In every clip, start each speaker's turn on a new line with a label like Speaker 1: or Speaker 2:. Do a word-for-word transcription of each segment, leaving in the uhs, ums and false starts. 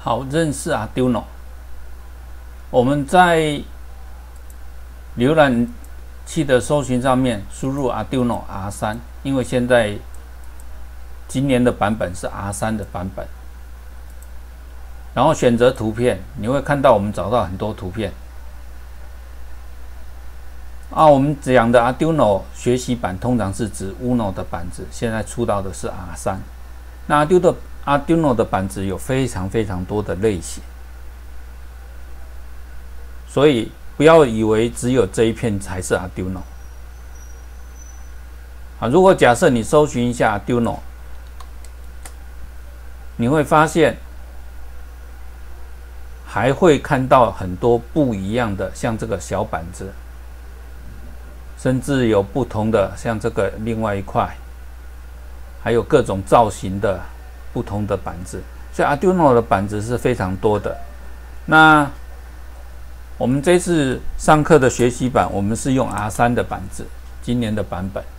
Speaker 1: 好，认识 Arduino。我们在浏览器的搜寻上面输入 Arduino R 三，因为现在今年的版本是 R 三的版本。然后选择图片，你会看到我们找到很多图片。啊，我们讲的 Arduino 学习版通常是指 Uno 的板子，现在出到的是 R 三。那 Arduino Arduino 的板子有非常非常多的类型，所以不要以为只有这一片才是 Arduino。啊，如果假设你搜寻一下 Arduino， 你会发现还会看到很多不一样的，像这个小板子，甚至有不同的，像这个另外一块，还有各种造型的不同的板子，所以 Arduino 的板子是非常多的。那我们这次上课的学习版，我们是用 R 三的板子，今年的版本。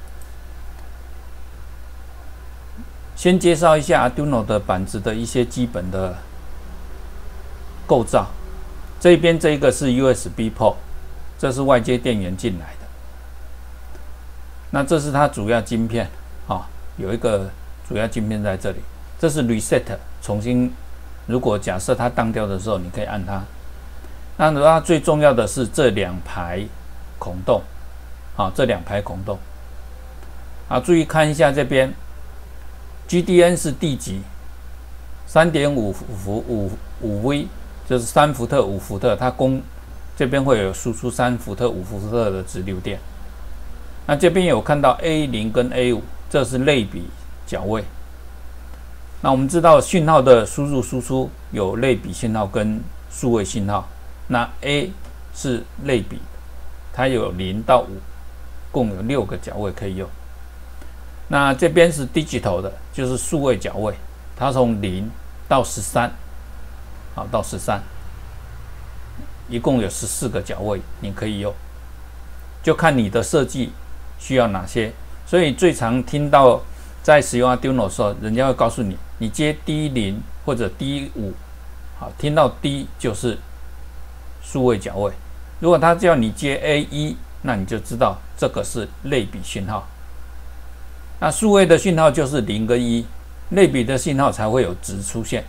Speaker 1: 先介绍一下 Arduino 的板子的一些基本的构造。这边这个是 U S B port， 这是外接电源进来的。那这是它主要晶片啊，有一个主要晶片在这里。这是 reset， 重新，如果假设它当掉的时候，你可以按它。那它最重要的是这两排孔洞，啊，这两排孔洞。啊，注意看一下这边 ，G D N 是第几？ 三点五伏五五 V， 就是三伏特五伏特，它供这边会有输出三伏特五伏特的直流电。那这边有看到 A 零 跟 A 五， 这是类比角位。那我们知道讯号的输入输出有类比信号跟数位信号，那 A 是类比，它有零到五，共有六个角位可以用。那这边是 digital 的，就是数位角位，它从零到十三，好到十三，一共有十四个角位你可以用，就看你的设计需要哪些。所以最常听到在使用 Arduino 的时候，人家会告诉你，你接 D 零 或者 D 五， 好，听到 D 就是数位角位。如果他叫你接 A 一， 那你就知道这个是类比讯号。那数位的讯号就是零跟一，类比的信号才会有值出现。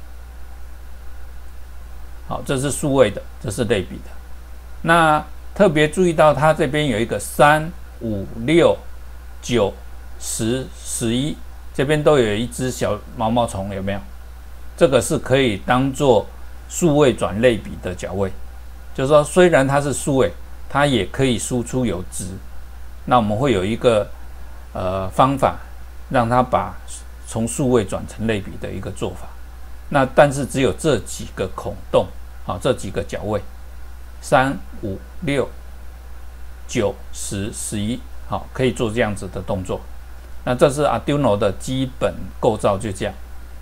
Speaker 1: 好，这是数位的，这是类比的。那特别注意到它这边有一个三、五、六、九、十、十一，这边都有一只小毛毛虫，有没有？这个是可以当做数位转类比的角位，就是说虽然它是数位，它也可以输出有值。那我们会有一个呃方法，让它把从数位转成类比的一个做法。那但是只有这几个孔洞，好，这几个角位，三、五、六、九、十、十一，好，可以做这样子的动作。那这是 Arduino 的基本构造，就这样。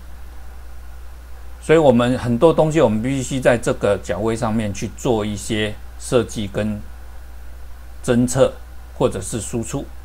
Speaker 1: 所以我们很多东西，我们必须在这个角位上面去做一些设计跟侦测，或者是输出。